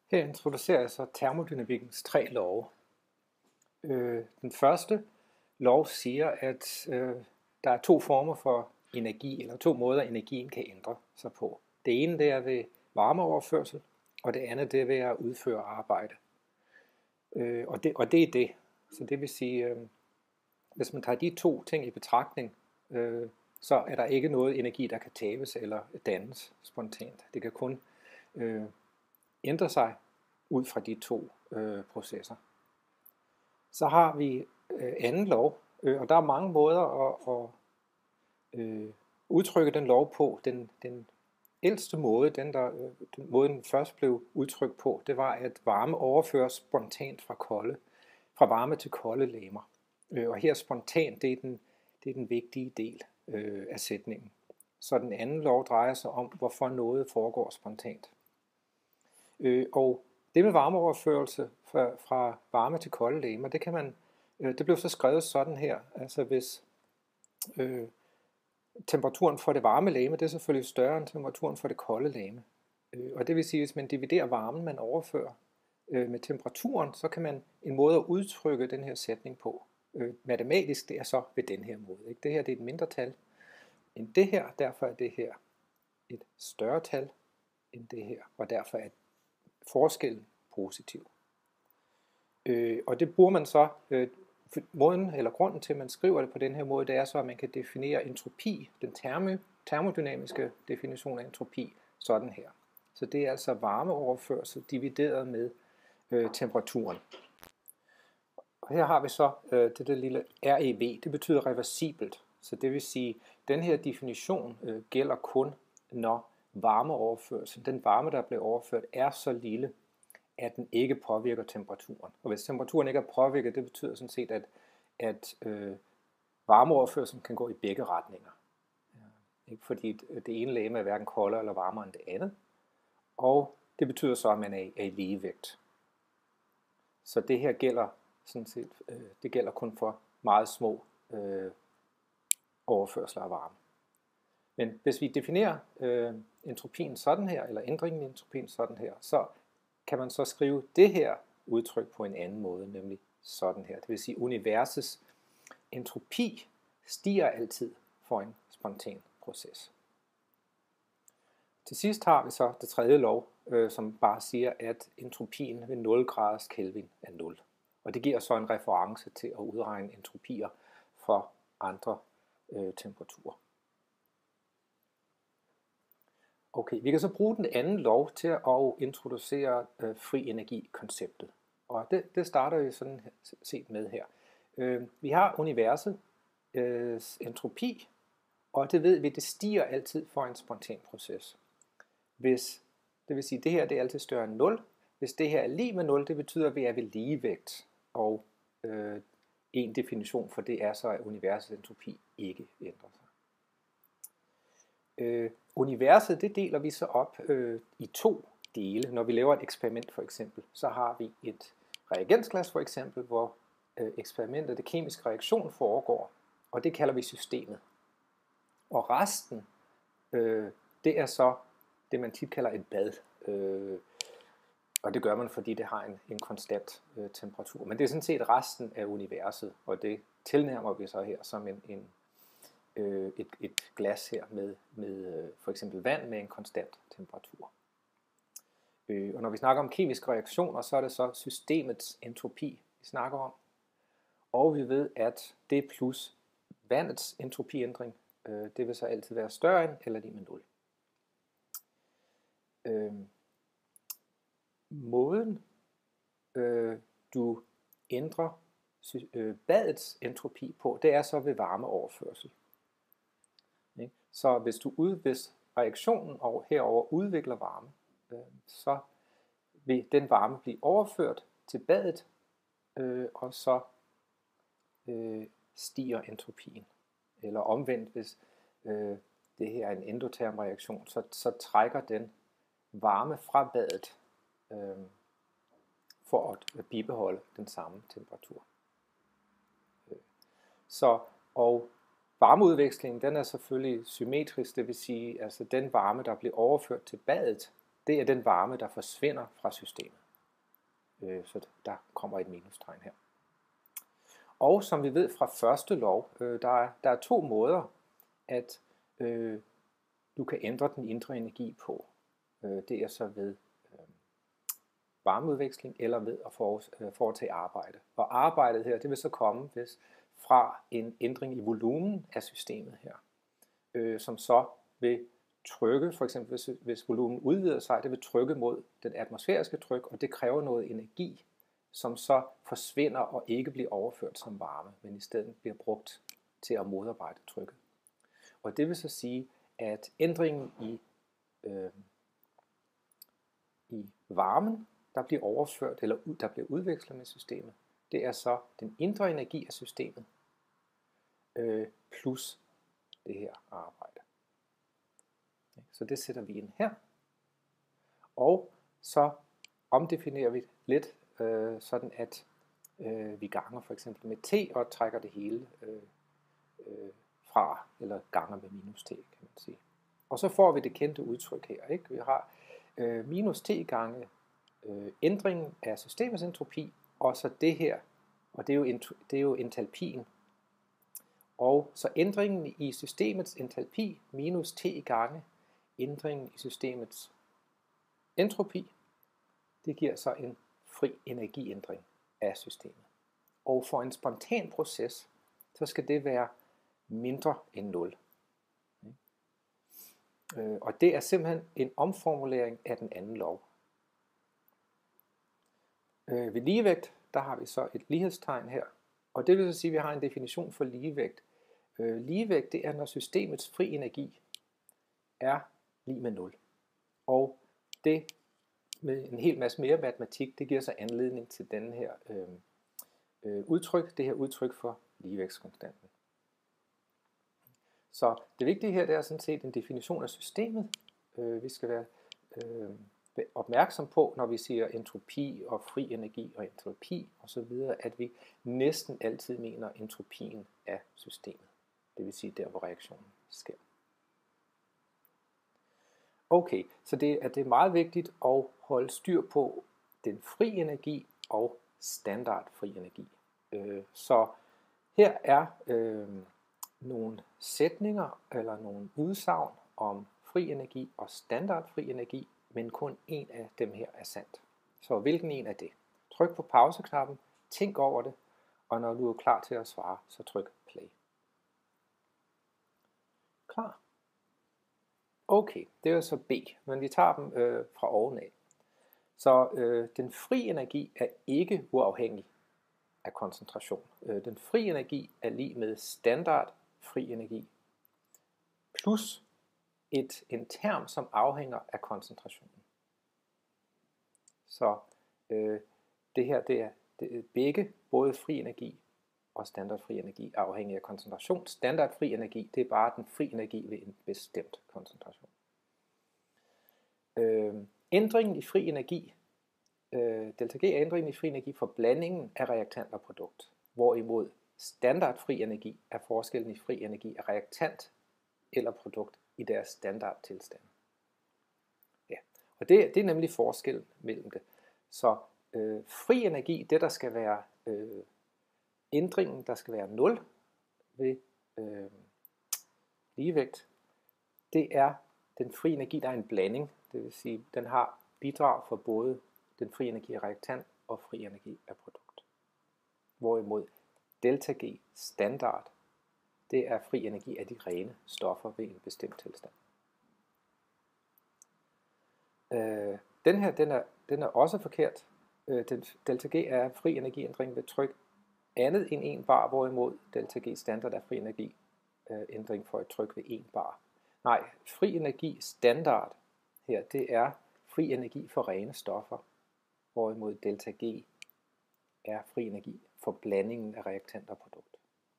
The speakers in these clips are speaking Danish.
Her introducerer jeg så termodynamikkens 3 love. Den første lov siger, at der er 2 former for energi, eller 2 måder energien kan ændre sig på. Det ene det er ved varmeoverførsel, og det andet det er ved at udføre arbejde. Og det er det. Så det vil sige, hvis man tager de 2 ting i betragtning, så er der ikke noget energi, der kan tabes eller dannes spontant. Det kan kun ændre sig ud fra de 2 processer. Så har vi anden lov, og der er mange måder at udtrykke den lov på. Den ældste måde, den måden først blev udtrykt på, det var, at varme overføres spontant fra varme til kolde legemer. Og her spontant, det er den vigtige del af sætningen. Så den anden lov drejer sig om, hvorfor noget foregår spontant. Og det med varmeoverførelse fra varme til kolde legemer, det blev så skrevet sådan her. Altså hvis temperaturen for det varme legeme, det er selvfølgelig større end temperaturen for det kolde legeme. Og det vil sige, at hvis man dividerer varmen, man overfører med temperaturen, så kan man en måde at udtrykke den her sætning på. Matematisk, det er så ved den her måde. Ikke? Det her det er et mindre tal end det her, derfor er det her et større tal end det her, og derfor er forskellen positiv. Og det bruger man så, måden eller grunden til, at man skriver det på den her måde, det er så, at man kan definere entropi, den termodynamiske definition af entropi, sådan her. Så det er altså varmeoverførsel divideret med temperaturen. Og her har vi så det der lille REV, det betyder reversibelt. Så det vil sige, at den her definition gælder kun, når varmeoverførsel, den varme, der bliver overført, er så lille, at den ikke påvirker temperaturen. Og hvis temperaturen ikke er påvirket, det betyder sådan set, at varmeoverførselen kan gå i begge retninger. Ikke fordi det ene legeme er hverken koldere eller varmere end det andet. Og det betyder så, at man er i ligevægt. Så det her gælder sådan set, det gælder kun for meget små overførsler af varme. Men hvis vi definerer entropien sådan her, eller ændringen i entropien sådan her, så kan man så skrive det her udtryk på en anden måde, nemlig sådan her. Det vil sige, at universets entropi stiger altid for en spontan proces. Til sidst har vi så det tredje lov, som bare siger, at entropien ved 0 graders Kelvin er 0. Og det giver så en reference til at udregne entropier for andre temperaturer. Okay, vi kan så bruge den anden lov til at introducere fri energi-konceptet. Og det starter vi sådan set med her. Vi har universet entropi, og det ved vi, det stiger altid for en spontan proces. Det vil sige, at det her det er altid større end 0. Hvis det her er lige med 0, det betyder, at vi er ved ligevægt. Og en definition for det er så, at universets entropi ikke ændrer sig. Universet det deler vi så op i 2 dele. Når vi laver et eksperiment for eksempel, så har vi et reagensglas for eksempel, hvor eksperimentet, det kemiske reaktion foregår, og det kalder vi systemet. Og resten, det er så det man tit kalder et bad. Og det gør man, fordi det har en konstant temperatur. Men det er sådan set resten af universet, og det tilnærmer vi så her som et glas her med for eksempel vand med en konstant temperatur. Og når vi snakker om kemiske reaktioner, så er det så systemets entropi, vi snakker om. Og vi ved, at det plus vandets entropiændring, det vil så altid være større end eller lige med 0. Måden du ændrer badets entropi på, det er så ved varmeoverførsel. Så hvis reaktionen herover udvikler varme, så vil den varme blive overført til badet, og så stiger entropien. Eller omvendt, hvis det her er en endoterm reaktion, så trækker den varme fra badet for at bibeholde den samme temperatur. Og varmeudvekslingen, den er selvfølgelig symmetrisk, det vil sige, altså den varme, der bliver overført til badet, det er den varme, der forsvinder fra systemet. Så der kommer et minustegn her. Og som vi ved fra første lov, der er 2 måder, at du kan ændre den indre energi på. Det er så ved varmeudveksling eller ved at foretage arbejde. Og arbejdet her, det vil så komme fra en ændring i volumen af systemet her, som så vil trykke, for eksempel hvis volumen udvider sig, det vil trykke mod den atmosfæriske tryk, og det kræver noget energi, som så forsvinder og ikke bliver overført som varme, men i stedet bliver brugt til at modarbejde trykket. Og det vil så sige, at ændringen i varmen, der bliver overført eller der bliver udvekslet med systemet, det er så den indre energi af systemet plus det her arbejde. Så det sætter vi ind her. Og så omdefinerer vi lidt, sådan at vi ganger for eksempel med t og trækker det hele fra, eller ganger med minus t, kan man sige. Og så får vi det kendte udtryk her. Ikke? Vi har minus t gange ændringen af systemets entropi, og så det her, og det er jo entalpien. Og så ændringen i systemets entalpi minus t gange ændringen i systemets entropi, det giver så en fri energiændring af systemet. Og for en spontan proces, så skal det være mindre end 0. Og det er simpelthen en omformulering af den anden lov. Ved ligevægt, der har vi så et lighedstegn her, og det vil så sige, at vi har en definition for ligevægt. Ligevægt, det er, når systemets fri energi er lig med 0. Og det med en hel masse mere matematik, det giver så anledning til denne her udtryk, det her udtryk for ligevægtskonstanten. Så det vigtige her, det er sådan set en definition af systemet. Vi skal være opmærksom på, når vi siger entropi og fri energi og entropi osv., at vi næsten altid mener entropien af systemet. Det vil sige der, hvor reaktionen sker. Okay, så det er meget vigtigt at holde styr på den fri energi og standardfri energi. Så her er nogle sætninger eller nogle udsagn om fri energi og standardfri energi, men kun en af dem her er sandt. Så hvilken en er det? Tryk på pauseknappen, tænk over det, og når du er klar til at svare, så tryk play. Klar? Okay, det er så B, men vi tager dem fra ovenaf. Så den fri energi er ikke uafhængig af koncentration. Den fri energi er lig med standard fri energi plus en term, som afhænger af koncentrationen. Så det her, det er begge, både fri energi og standardfri energi, er afhængig af koncentration. Standardfri energi, det er bare den fri energi ved en bestemt koncentration. Ændringen i fri energi, delta G er ændringen i fri energi for blandingen af reaktant og produkt, hvorimod standardfri energi er forskellen i fri energi af reaktant eller produkt i deres standardtilstand. Ja, og det er nemlig forskellen mellem det. Så fri energi, det der skal være ændringen, der skal være 0 ved ligevægt, det er den fri energi, der er en blanding. Det vil sige, den har bidrag for både den fri energi af reaktant og fri energi af produkt. Hvorimod delta G standard, det er fri energi af de rene stoffer ved en bestemt tilstand. Den her, den er også forkert. Delta G er fri energiændring ved tryk andet end 1 bar, hvorimod delta G standard er fri energiændring for et tryk ved 1 bar. Nej, fri energi standard her, det er fri energi for rene stoffer, hvorimod delta G er fri energi for blandingen af reaktant og produkt.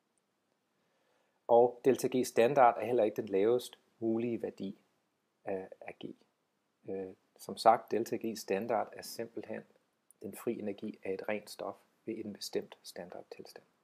Og delta G standard er heller ikke den lavest mulige værdi af G. Som sagt, delta G standard er simpelthen den fri energi af et rent stof ved en bestemt standardtilstand.